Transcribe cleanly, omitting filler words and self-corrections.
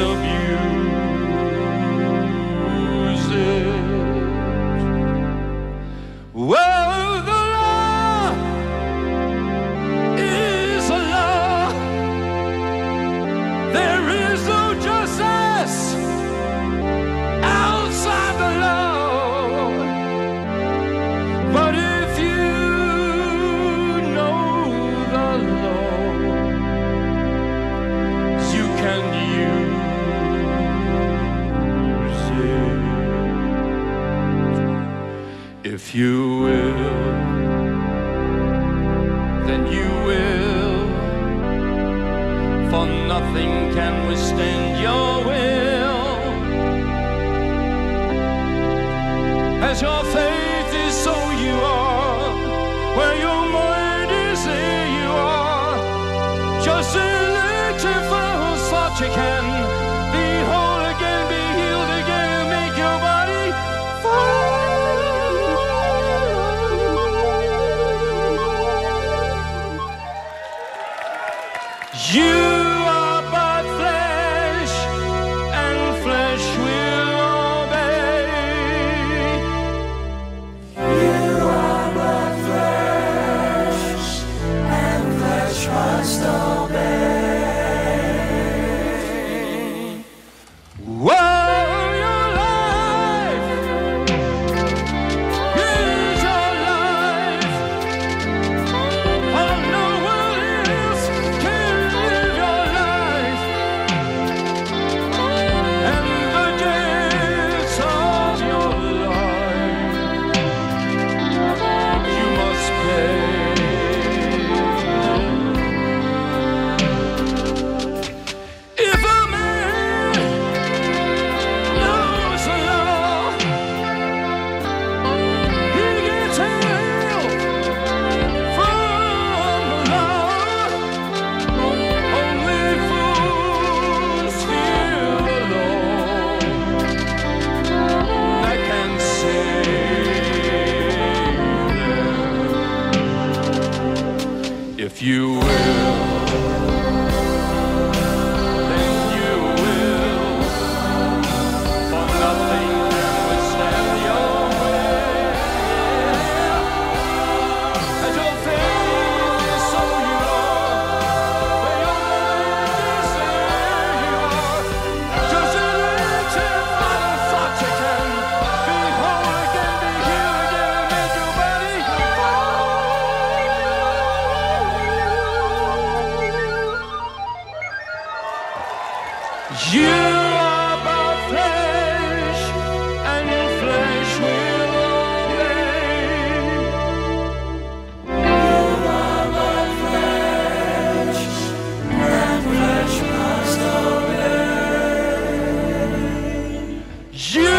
abuse it. Well, the law is a law. There is no justice outside the law. But if you know the law, you can use it. If you will, then you will, for nothing can withstand your will. As your faith is, so you are. Where your mind is, there you are. Just electrify what you can. Be whole again, be healed again, make your body fall. You are but flesh, and flesh will obey. You are but flesh, and flesh must obey. Well, your life is your life. Oh, no one else can live your life. And the debts of your life you must pay. If a man knows the law, he gets help from the law. Only fools feel the law that can save them. If you will, then you will, for nothing can withstand your will. As your faith is, so you are. Where your mind is, there you are. Just electrify the thought you can. Be whole again, be healed again, make your body you are but flesh, and flesh will obey. You are but flesh, and flesh must obey. You